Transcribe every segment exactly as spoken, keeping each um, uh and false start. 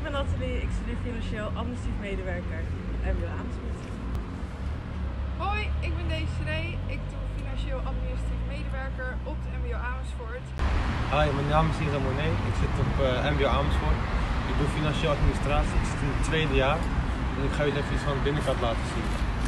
ben Nathalie, ik studeer financieel administratief medewerker M B O Amersfoort. Hoi, ik ben Desiree, ik doe financieel administratief medewerker op de M B O Amersfoort. Hi, mijn naam is Isa Monet, ik zit op uh, M B O Amersfoort. Ik doe financieel administratie, ik zit in het tweede jaar en ik ga jullie even iets van de binnenkant laten zien.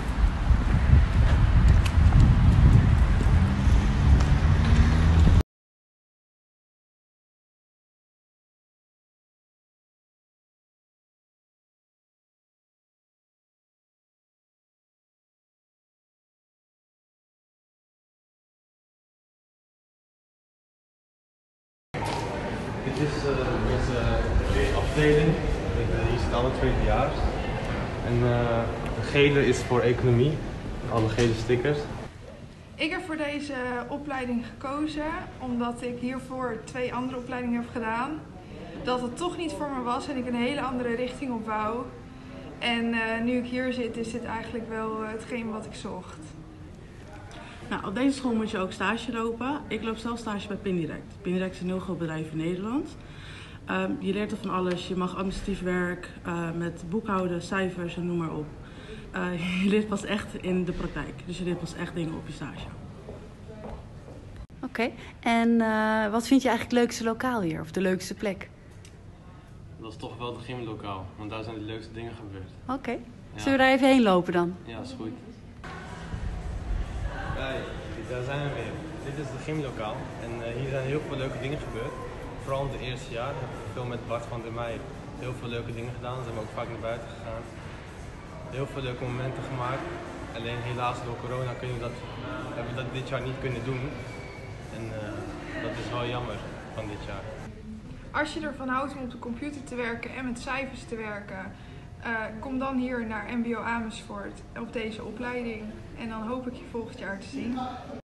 Dit is uh, onze uh, afdeling, hier zitten alle tweedejaars. En uh, de gele is voor economie, alle gele stickers. Ik heb voor deze opleiding gekozen omdat ik hiervoor twee andere opleidingen heb gedaan. Dat het toch niet voor me was en ik een hele andere richting op wou. En uh, nu ik hier zit, is dit eigenlijk wel uh, hetgeen wat ik zocht. Nou, op deze school moet je ook stage lopen. Ik loop zelf stage bij Pindirect. Pindirect is een heel groot bedrijf in Nederland. Um, je leert er van alles. Je mag administratief werk uh, met boekhouden, cijfers en noem maar op. Uh, je leert pas echt in de praktijk. Dus je leert pas echt dingen op je stage. Oké, okay. En uh, wat vind je eigenlijk het leukste lokaal hier? Of de leukste plek? Dat is toch wel het gymlokaal, want daar zijn de leukste dingen gebeurd. Oké. Okay. Ja. Zullen we daar even heen lopen dan? Ja, is goed. Hey, daar zijn we weer. Dit is het gymlokaal en uh, hier zijn heel veel leuke dingen gebeurd. Vooral in het eerste jaar hebben we veel met Bart van der Meij heel veel leuke dingen gedaan. Zijn we ook vaak naar buiten gegaan. Heel veel leuke momenten gemaakt. Alleen helaas door corona kunnen we dat, hebben we dat dit jaar niet kunnen doen. En uh, dat is wel jammer van dit jaar. Als je ervan houdt om op de computer te werken en met cijfers te werken, uh, kom dan hier naar M B O Amersfoort op deze opleiding. En dan hoop ik je volgend jaar te zien.